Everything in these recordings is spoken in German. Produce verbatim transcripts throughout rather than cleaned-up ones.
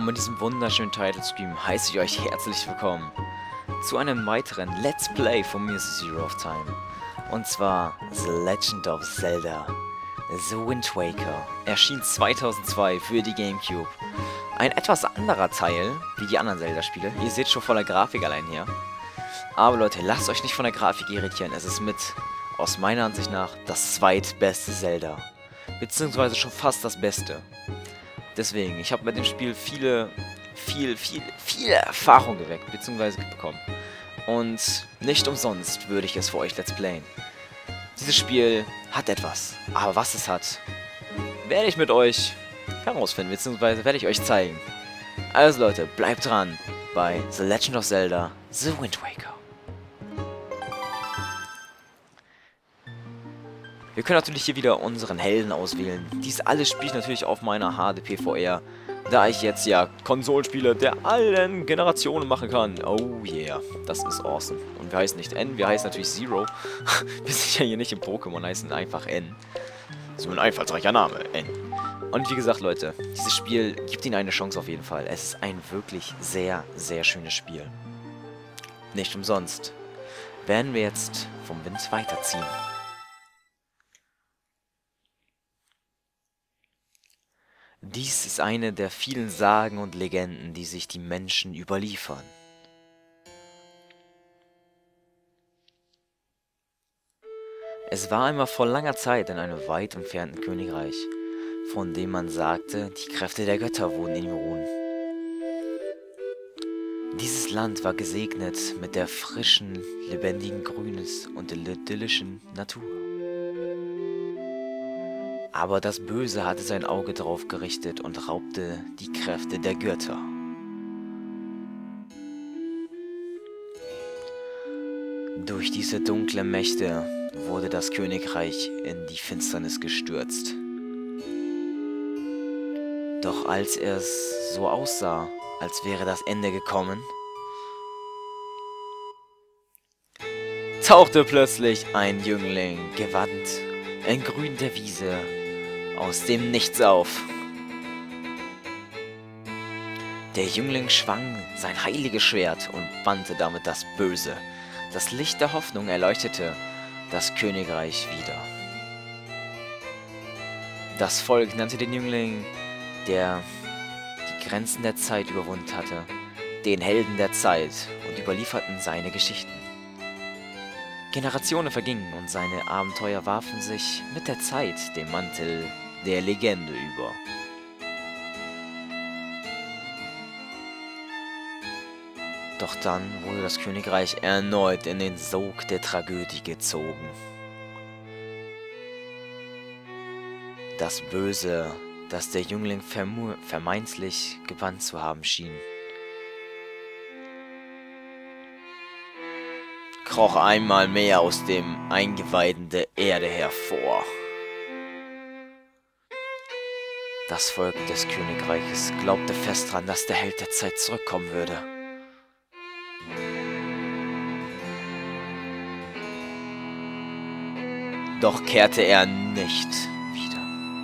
Und mit diesem wunderschönen Title Screen heiße ich euch herzlich willkommen zu einem weiteren Let's Play von mir, Zero of Time. Und zwar The Legend of Zelda The Wind Waker. Erschien zweitausendzwei für die Gamecube. Ein etwas anderer Teil, wie die anderen Zelda-Spiele. Ihr seht schon voller Grafik allein hier. Aber Leute, lasst euch nicht von der Grafik irritieren. Es ist mit, aus meiner Ansicht nach, das zweitbeste Zelda. Beziehungsweise schon fast das Beste. Deswegen, ich habe mit dem Spiel viele, viel, viel, viele Erfahrung geweckt, beziehungsweise bekommen. Und nicht umsonst würde ich es für euch Let's Playen. Dieses Spiel hat etwas, aber was es hat, werde ich mit euch herausfinden, beziehungsweise werde ich euch zeigen. Also Leute, bleibt dran bei The Legend of Zelda The Wind Waker. Wir können natürlich hier wieder unseren Helden auswählen. Dies alles spiele ich natürlich auf meiner H D P V R, da ich jetzt ja Konsolenspiele der allen Generationen machen kann. Oh yeah, das ist awesome. Und wir heißen nicht N, wir heißen natürlich Zero. Wir sind ja hier nicht im Pokémon, heißen einfach N. So ein einfallsreicher Name, N. Und wie gesagt, Leute, dieses Spiel gibt Ihnen eine Chance auf jeden Fall. Es ist ein wirklich sehr, sehr schönes Spiel. Nicht umsonst werden wir jetzt vom Wind weiterziehen. Dies ist eine der vielen Sagen und Legenden, die sich die Menschen überliefern. Es war einmal vor langer Zeit in einem weit entfernten Königreich, von dem man sagte, die Kräfte der Götter wohnen in ihm ruhen. Dieses Land war gesegnet mit der frischen, lebendigen Grünes und der idyllischen Natur. Aber das Böse hatte sein Auge drauf gerichtet und raubte die Kräfte der Götter. Durch diese dunklen Mächte wurde das Königreich in die Finsternis gestürzt. Doch als es so aussah, als wäre das Ende gekommen, tauchte plötzlich ein Jüngling, gewandt in Grün der Wiese, aus dem Nichts auf. Der Jüngling schwang sein heiliges Schwert und bannte damit das Böse. Das Licht der Hoffnung erleuchtete das Königreich wieder. Das Volk nannte den Jüngling, der die Grenzen der Zeit überwunden hatte, den Helden der Zeit und überlieferten seine Geschichten. Generationen vergingen und seine Abenteuer warfen sich mit der Zeit den Mantel der Legende über. Doch dann wurde das Königreich erneut in den Sog der Tragödie gezogen. Das Böse, das der Jüngling vermeintlich gebannt zu haben schien, kroch einmal mehr aus dem Eingeweiden der Erde hervor. Das Volk des Königreiches glaubte fest daran, dass der Held der Zeit zurückkommen würde. Doch kehrte er nicht wieder.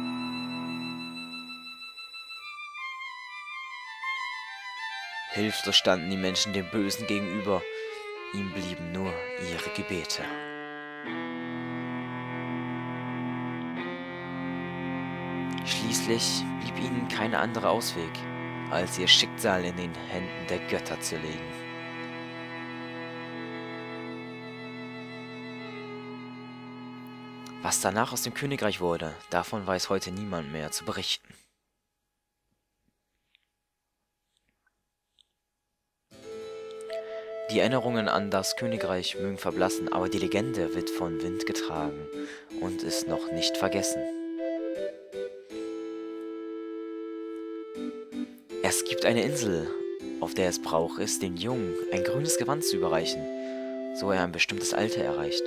Hilflos standen die Menschen dem Bösen gegenüber. Ihm blieben nur ihre Gebete. Schließlich blieb ihnen kein anderer Ausweg, als ihr Schicksal in den Händen der Götter zu legen. Was danach aus dem Königreich wurde, davon weiß heute niemand mehr zu berichten. Die Erinnerungen an das Königreich mögen verblassen, aber die Legende wird von Wind getragen und ist noch nicht vergessen. Es gibt eine Insel, auf der es Brauch ist, dem Jungen ein grünes Gewand zu überreichen, so er ein bestimmtes Alter erreicht.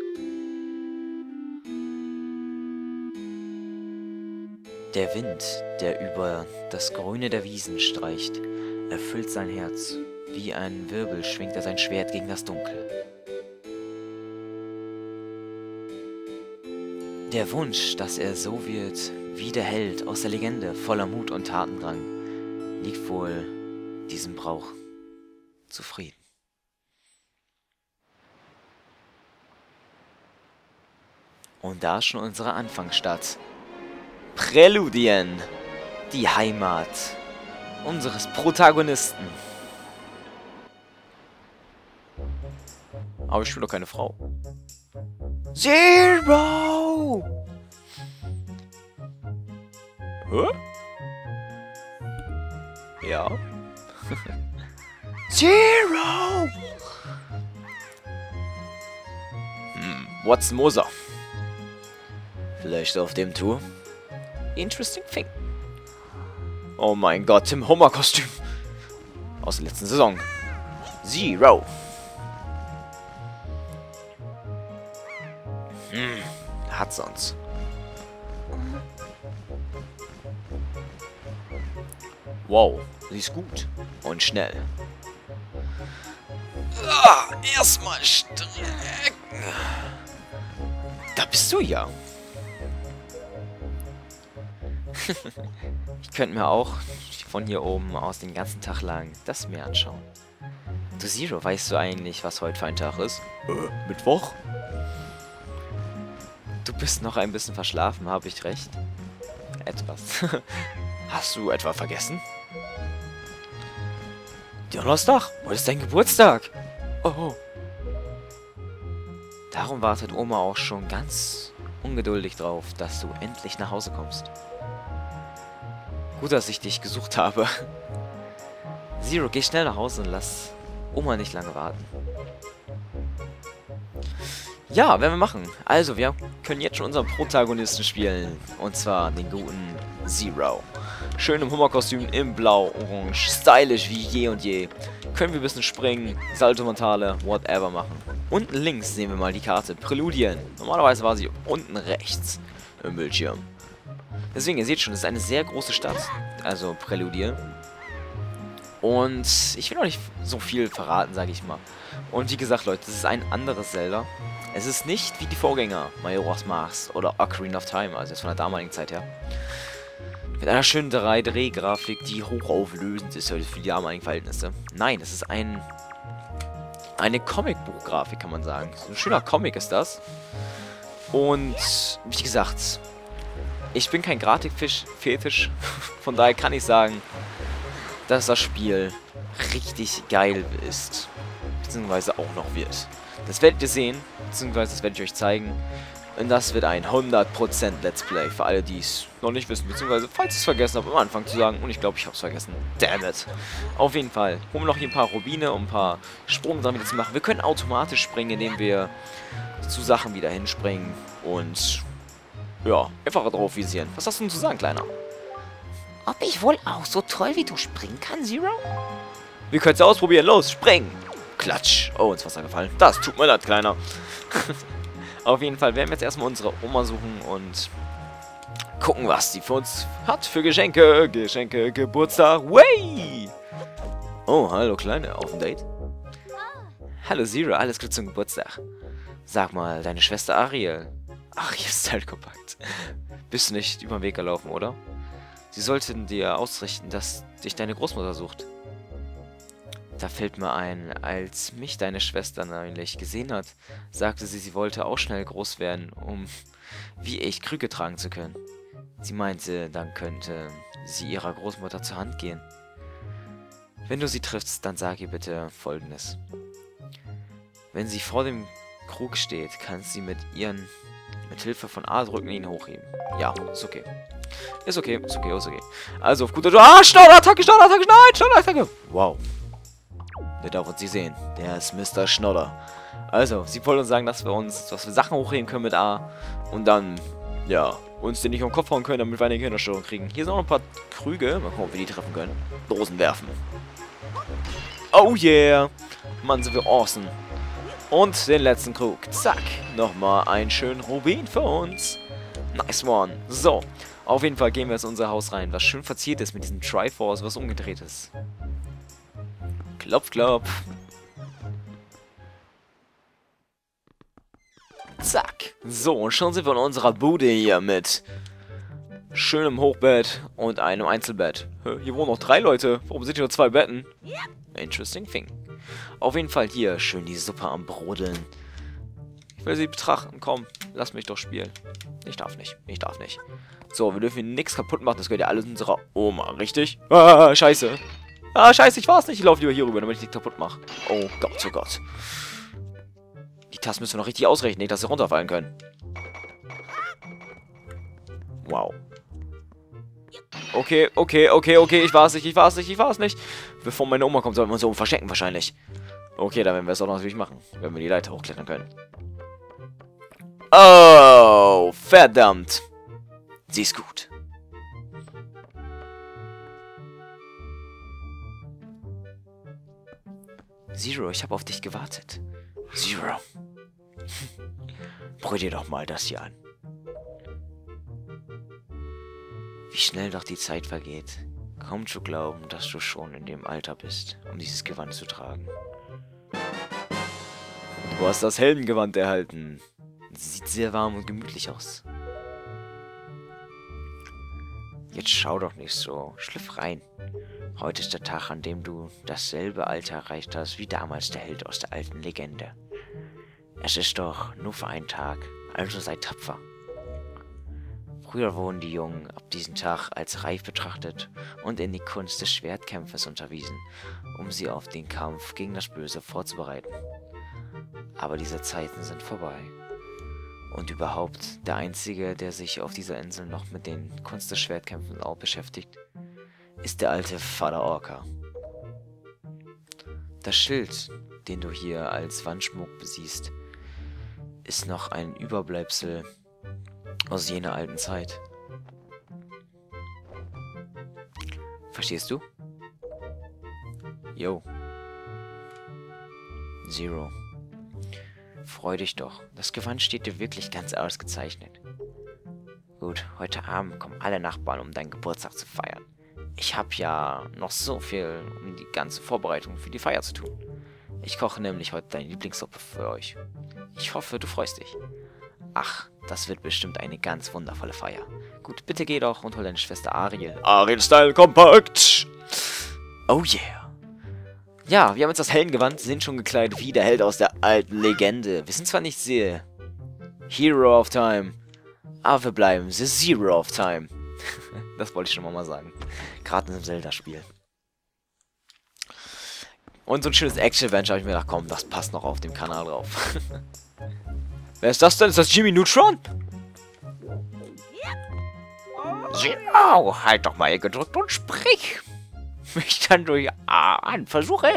Der Wind, der über das Grüne der Wiesen streicht, erfüllt sein Herz. Wie ein Wirbel schwingt er sein Schwert gegen das Dunkel. Der Wunsch, dass er so wird wie der Held aus der Legende, voller Mut und Tatendrang, liegt wohl diesem Brauch zufrieden. Und da ist schon unsere Anfangsstadt. Präludien, die Heimat unseres Protagonisten. Aber ich bin doch keine Frau. Zero! Hä? Ja. Zero! Hm, what's Moser? Vielleicht auf dem Tour? Interesting thing. Oh mein Gott, Tim Homer Kostüm. Aus der letzten Saison. Zero. Hm, hat sonst. Wow, sie ist gut. Und schnell. Ah, erstmal strecken. Da bist du ja. Ich könnte mir auch von hier oben aus den ganzen Tag lang das Meer anschauen. Du Zero, weißt du eigentlich, was heute für ein Tag ist? Äh, Mittwoch? Du bist noch ein bisschen verschlafen, habe ich recht? Etwas. Hast du etwa vergessen? Donnerstag? Heute ist dein Geburtstag. Oh. Darum wartet Oma auch schon ganz ungeduldig drauf, dass du endlich nach Hause kommst. Gut, dass ich dich gesucht habe. Zero, geh schnell nach Hause und lass Oma nicht lange warten. Ja, werden wir machen. Also, wir können jetzt schon unseren Protagonisten spielen. Und zwar den guten Zero. Schön im Hummerkostüm, im Blau-Orange. Stylisch wie je und je. Können wir ein bisschen springen, Salto Mortale, whatever machen. Unten links sehen wir mal die Karte. Präludien. Normalerweise war sie unten rechts im Bildschirm. Deswegen, ihr seht schon, es ist eine sehr große Stadt. Also Präludien. Und ich will noch nicht so viel verraten, sage ich mal. Und wie gesagt, Leute, das ist ein anderes Zelda. Es ist nicht wie die Vorgänger, Majora's Mask oder Ocarina of Time, also jetzt von der damaligen Zeit her. Mit einer schönen drei D Grafik, die hochauflösend ist für die damaligen Verhältnisse. Nein, es ist ein eine Comicbuch-Grafik, kann man sagen. Ein schöner Comic ist das. Und wie gesagt, ich bin kein Grafikfisch, von daher kann ich sagen, dass das Spiel richtig geil ist. Beziehungsweise auch noch wird. Das werdet ihr sehen, beziehungsweise das werde ich euch zeigen. Und das wird ein hundert Prozent Let's Play für alle, die es noch nicht wissen, beziehungsweise falls ich es vergessen habe, am Anfang zu sagen. Und ich glaube, ich habe es vergessen. Damn it. Auf jeden Fall. Holen wir noch hier ein paar Rubine, um ein paar Sprungsachen wieder zu machen. Wir können automatisch springen, indem wir zu Sachen wieder hinspringen. Und ja, einfach drauf visieren. Was hast du denn zu sagen, Kleiner? Ob ich wohl auch so toll wie du springen kann, Zero? Wir können es ja ausprobieren. Los, springen! Klatsch. Oh, ins Wasser gefallen. Das tut mir leid, Kleiner. Auf jeden Fall werden wir jetzt erstmal unsere Oma suchen und gucken, was sie für uns hat für Geschenke. Geschenke, Geburtstag. Way! Oh, hallo Kleine, auf ein Date? Hallo Zero, alles Gute zum Geburtstag. Sag mal, deine Schwester Ariel. Ach, hier ist halt kompakt. Bist du nicht über den Weg gelaufen, oder? Sie sollten dir ausrichten, dass dich deine Großmutter sucht. Da fällt mir ein, als mich deine Schwester neulich gesehen hat, sagte sie, sie wollte auch schnell groß werden, um wie ich Krüge tragen zu können. Sie meinte, dann könnte sie ihrer Großmutter zur Hand gehen. Wenn du sie triffst, dann sag ihr bitte Folgendes. Wenn sie vor dem Krug steht, kannst du sie mit ihren, mit Hilfe von A-Drücken ihn hochheben. Ja, ist okay. Ist okay, ist okay, ist okay. Also auf guter... Ah, Schnodderattacke, Schnodderattacke, nein, Schnodderattacke! Wow. Der darf uns nicht sehen. Der ist Mister Schnodder. Also, sie wollen uns sagen, dass wir uns, dass wir Sachen hochheben können mit A. Und dann, ja, uns den nicht um den Kopf hauen können, damit wir eine Gehirnerstörung kriegen. Hier sind auch noch ein paar Krüge. Mal gucken, ob wir die treffen können. Dosen werfen. Oh yeah. Mann, sind wir awesome. Und den letzten Krug. Zack. Nochmal einen schönen Rubin für uns. Nice one. So. Auf jeden Fall gehen wir jetzt in unser Haus rein, was schön verziert ist mit diesem Triforce, was umgedreht ist. Klopf, klopf. Zack. So, und schon sind wir in unserer Bude hier mit schönem Hochbett und einem Einzelbett. Hier wohnen noch drei Leute. Warum sind hier nur zwei Betten? Interesting thing. Auf jeden Fall hier schön die Suppe am Brodeln. Ich will sie betrachten. Komm, lass mich doch spielen. Ich darf nicht. Ich darf nicht. So, wir dürfen hier nichts kaputt machen. Das gehört ja alles unserer Oma, richtig? Ah, scheiße. Ah, scheiße, ich war's nicht. Ich laufe lieber hier rüber, damit ich nichts kaputt mache. Oh Gott, oh Gott. Die Tasten müssen wir noch richtig ausrechnen, nicht, dass sie runterfallen können. Wow. Okay, okay, okay, okay, ich war's nicht, ich war's nicht, ich war's nicht. Bevor meine Oma kommt, sollen wir uns oben verstecken wahrscheinlich. Okay, dann werden wir es auch natürlich machen, wenn wir die Leiter hochklettern können. Oh, verdammt. Sie ist gut. Zero, ich habe auf dich gewartet. Zero. Brüll dir doch mal das hier an. Wie schnell doch die Zeit vergeht. Kaum zu glauben, dass du schon in dem Alter bist, um dieses Gewand zu tragen. Du hast das Heldengewand erhalten. Sieht sehr warm und gemütlich aus. Jetzt schau doch nicht so. Schlüpf rein. Heute ist der Tag, an dem du dasselbe Alter erreicht hast, wie damals der Held aus der alten Legende. Es ist doch nur für einen Tag, also sei tapfer. Früher wurden die Jungen ab diesem Tag als reif betrachtet und in die Kunst des Schwertkämpfens unterwiesen, um sie auf den Kampf gegen das Böse vorzubereiten. Aber diese Zeiten sind vorbei. Und überhaupt, der Einzige, der sich auf dieser Insel noch mit den Kunst des Schwertkämpfens auch beschäftigt, ist der alte Vater Orca. Das Schild, den du hier als Wandschmuck siehst, ist noch ein Überbleibsel aus jener alten Zeit. Verstehst du? Yo. Zero. Freu dich doch. Das Gewand steht dir wirklich ganz ausgezeichnet. Gut, heute Abend kommen alle Nachbarn, um deinen Geburtstag zu feiern. Ich habe ja noch so viel, um die ganze Vorbereitung für die Feier zu tun. Ich koche nämlich heute deine Lieblingssuppe für euch. Ich hoffe, du freust dich. Ach, das wird bestimmt eine ganz wundervolle Feier. Gut, bitte geh doch und hol deine Schwester Ariel. Ariel-Style kompakt! Oh yeah! Ja, wir haben jetzt das Heldengewand, sind schon gekleidet wie der Held aus der alten Legende. Wir sind zwar nicht sehr Hero of Time, aber wir bleiben the Zero of Time. Das wollte ich schon mal sagen. Gerade in einem Zelda-Spiel. Und so ein schönes Action-Adventure habe ich mir gedacht, komm, das passt noch auf dem Kanal drauf. Wer ist das denn? Ist das Jimmy Neutron? Zero, halt doch mal gedrückt und sprich. Mich dann durch A an. Versuch es.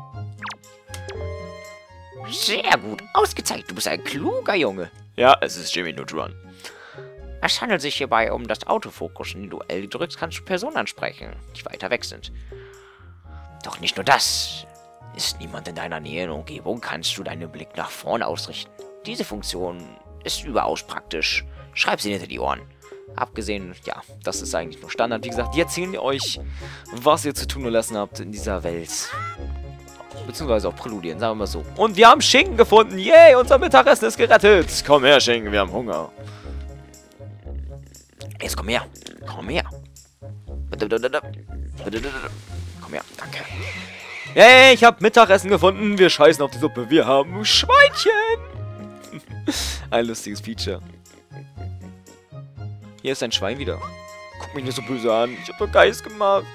Sehr gut. Ausgezeichnet. Du bist ein kluger Junge. Ja, es ist Jimmy Neutron. Es handelt sich hierbei um das Autofokus. In du L drückst, kannst du Personen ansprechen, die weiter weg sind. Doch nicht nur das. Ist niemand in deiner Nähe in der Umgebung, kannst du deinen Blick nach vorne ausrichten. Diese Funktion ist überaus praktisch. Schreib sie hinter die Ohren. Abgesehen, ja, das ist eigentlich nur Standard. Wie gesagt, die erzählen euch, was ihr zu tun gelassen habt in dieser Welt. Beziehungsweise auch Präludien, sagen wir mal so. Und wir haben Schinken gefunden. Yay, unser Mittagessen ist gerettet. Komm her, Schinken, wir haben Hunger. Jetzt komm her. Komm her. Komm her, danke. Hey, ich habe Mittagessen gefunden. Wir scheißen auf die Suppe. Wir haben Schweinchen. Ein lustiges Feature. Hier ist ein Schwein wieder. Guck mich nicht so böse an. Ich habe doch Geist gemacht.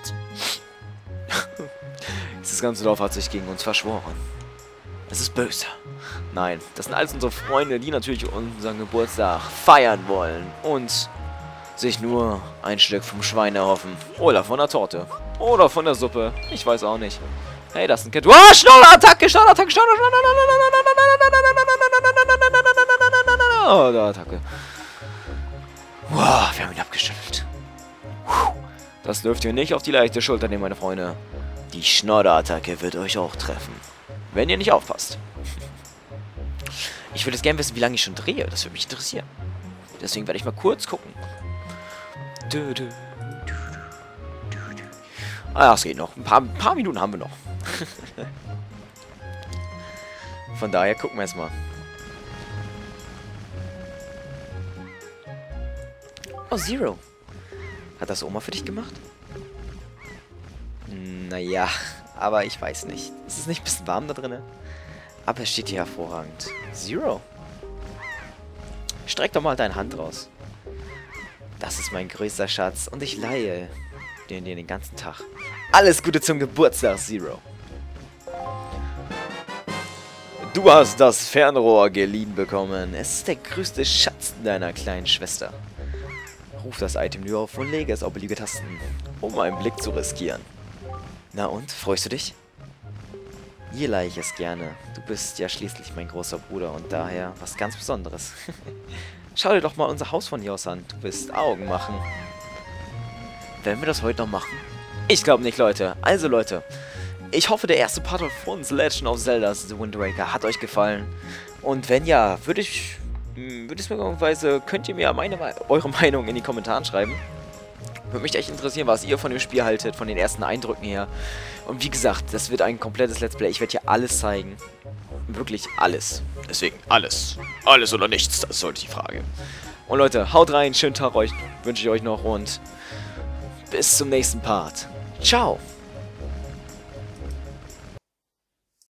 Dieses ganze Dorf hat sich gegen uns verschworen. Es ist böse. Nein, das sind alles unsere Freunde, die natürlich unseren Geburtstag feiern wollen. Und sich nur ein Stück vom Schwein erhoffen. Oder von der Torte. Oder von der Suppe. Ich weiß auch nicht. Hey, das ist ein Kind. Oh, Schnatterattacke, Schnatterattacke, Schnatterattacke. Oh, da Attacke. Wow, wir haben ihn abgeschüttelt. Das dürft ihr nicht auf die leichte Schulter nehmen, meine Freunde. Die Schnatterattacke wird euch auch treffen. Wenn ihr nicht aufpasst. Ich würde jetzt gerne wissen, wie lange ich schon drehe. Das würde mich interessieren. Deswegen werde ich mal kurz gucken. Du, du, du, du, du, du. Ah, es geht noch. Ein paar, ein paar Minuten haben wir noch. Von daher gucken wir jetzt mal. Oh, Zero. Hat das Oma für dich gemacht? Naja, aber ich weiß nicht. Ist es nicht ein bisschen warm da drin? Aber es steht hier hervorragend. Zero. Streck doch mal deine Hand raus. Das ist mein größter Schatz und ich leihe den dir den ganzen Tag. Alles Gute zum Geburtstag, Zero. Du hast das Fernrohr geliehen bekommen. Es ist der größte Schatz deiner kleinen Schwester. Ruf das Item nur auf und lege es auf beliebige Tasten, um einen Blick zu riskieren. Na und, freust du dich? Hier leihe ich es gerne. Du bist ja schließlich mein großer Bruder und daher was ganz Besonderes. Schau dir doch mal unser Haus von hier aus an. Du wirst Augen machen. Werden wir das heute noch machen? Ich glaube nicht, Leute. Also, Leute, ich hoffe, der erste Part von The Legend of Zelda The Wind Waker hat euch gefallen. Und wenn ja, würde ich... Würde es mir irgendweise... Könnt ihr mir meine, eure Meinung in die Kommentare schreiben. Würde mich echt interessieren, was ihr von dem Spiel haltet, von den ersten Eindrücken her. Und wie gesagt, das wird ein komplettes Let's Play. Ich werde hier alles zeigen. Wirklich alles. Deswegen alles. Alles oder nichts, das ist heute die Frage. Und Leute, haut rein, schönen Tag euch, wünsche ich euch noch und bis zum nächsten Part. Ciao.